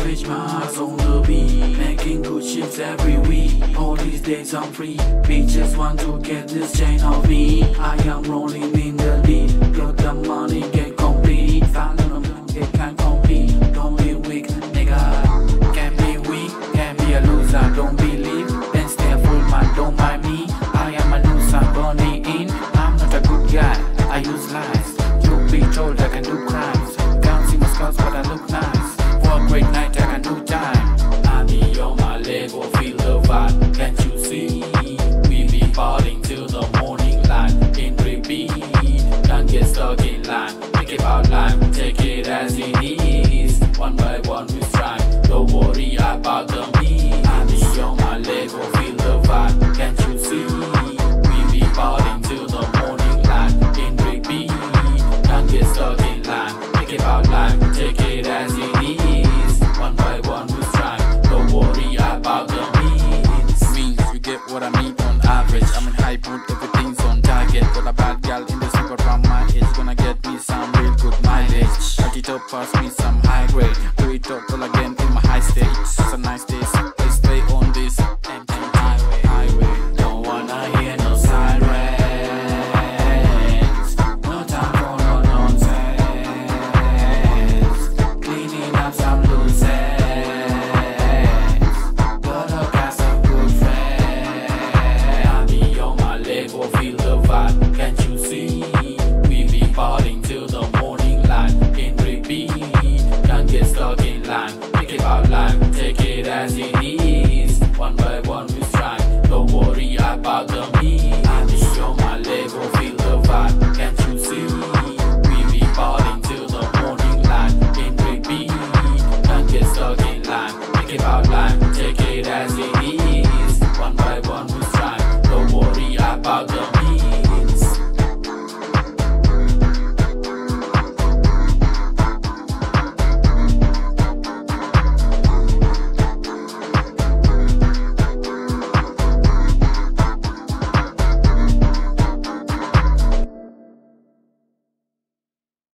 savage minds on the beat, making good shifts every week. All these days I'm free, bitches want to get this chain off me. I am rolling in the deep, got the money, get complete. Silent, they can't compete. Don't be weak, nigga. Can't be weak, can't be a loser. Don't believe, then stay full man, don't mind me. I am a loser, burning in. I'm not a good guy, I use lies. You'll be told I can do crimes. Can't see my scars, but I look nice. For a great night, I can do time. I be on my Lego, feel the vibe. Can't you see? We be partying till the morning light. In repeat, don't get stuck in line. Think about life, take it as it is. One by one we strive. Don't worry about the me. I be on my Lego, feel the vibe. Can't you see? We be partying till the morning light. In repeat, don't get stuck in line. Think about life, take it as it is. One by one we strive. Don't worry about the means. You get what I mean on average. I'm in high mood, everything's on target. Got a bad gal in the super around my age. Gonna get me some real good mileage. Cut it up, pass me some high grade. Do it up all again in my high state. It's a nice day, let's stay on this empty highway. Don't wanna hear no sirens. No time for no nonsense. Cleaning up some loose ends. Gotta cast a good friend. I be on my Lego, feel the vibe. Can't you see? We be partying till the morning light. In repeat, can't get stuck in line. Think about life, take it as it is. One by one we strive. Don't worry about the me. I be on my Lego, feel the vibe. Can't you see? We be partying till the morning light. In repeat, can't get stuck in line. Think about